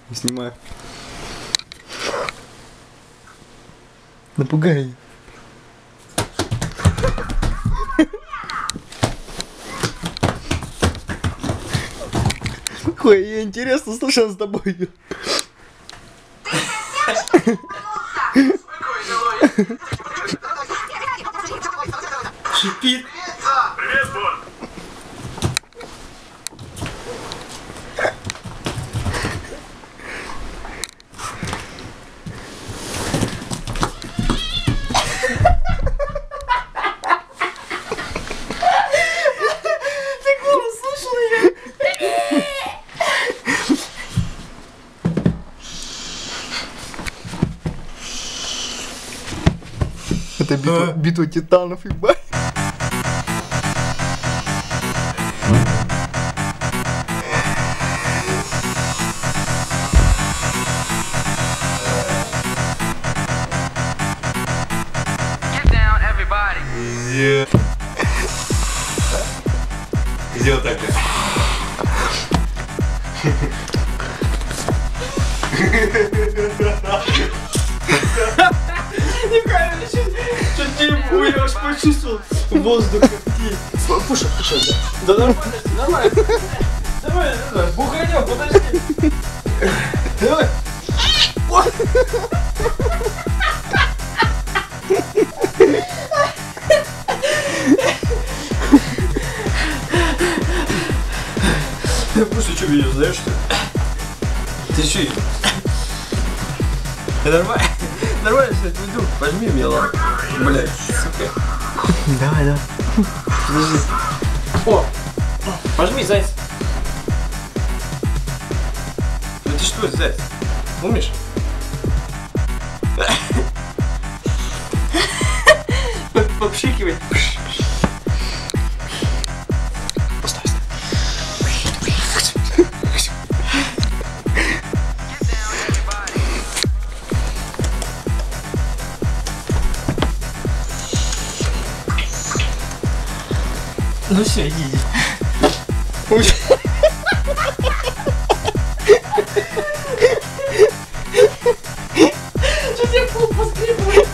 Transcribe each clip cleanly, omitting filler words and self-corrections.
Снимаю. Напугай ее. Ой, ей интересно, слушай, с тобой. Шипит. Привет, Бон. Это битва титанов, ебать. Сделай так. Неправильно, что ты я аж почувствовал воздух. Пуша, пуша, Да нормально, нормально. Давай, буханем, подожди. давай. Пусть что видишь, знаешь что? Ты что? Нормально? Нормально, все, иду. Пожми меня, ладно. Блядь, сука. Давай, давай. Подожди. О! Пожми, зайц. Это что, зайц? Помнишь? Попшикивай. Поставь, ставь. Ну все, иди. Что тебе пол поскрипывает?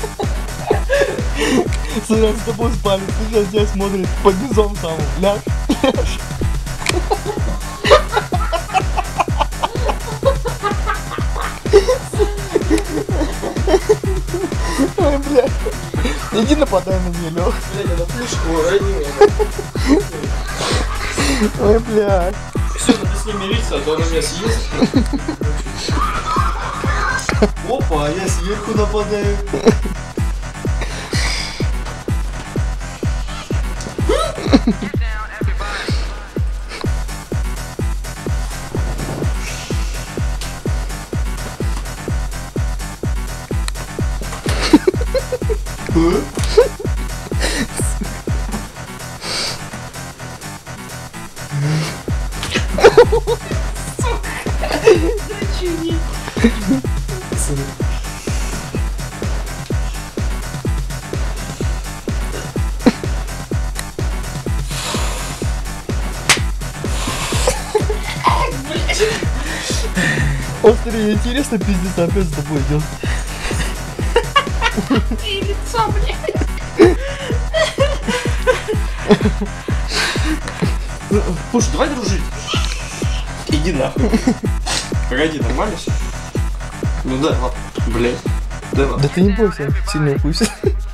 Смотри, он с тобой спали, ты сейчас тебя смотрит под низом самым. Ляж, ляж. Ой, блядь. Иди нападай на нее, Лёх. Блядь, это пушку ранил. Ой, блядь. Все, надо с ним мириться, а то он меня съест. Опа, я сверху нападаю. Острый, интересно, пиздец, опять с тобой идет. И лицо, блядь. Слушай, давай дружить. Иди нахуй. Погоди, нормально все? Ну да, ладно. Блядь. Да ладно. Да ты не бойся, сильно укусит.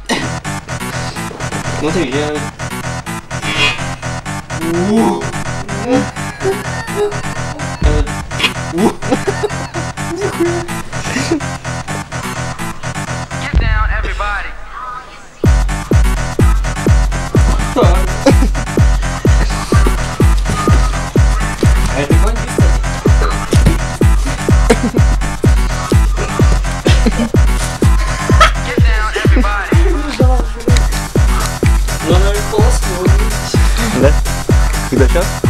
Смотри, я... А это бандит, Да? Когда сейчас?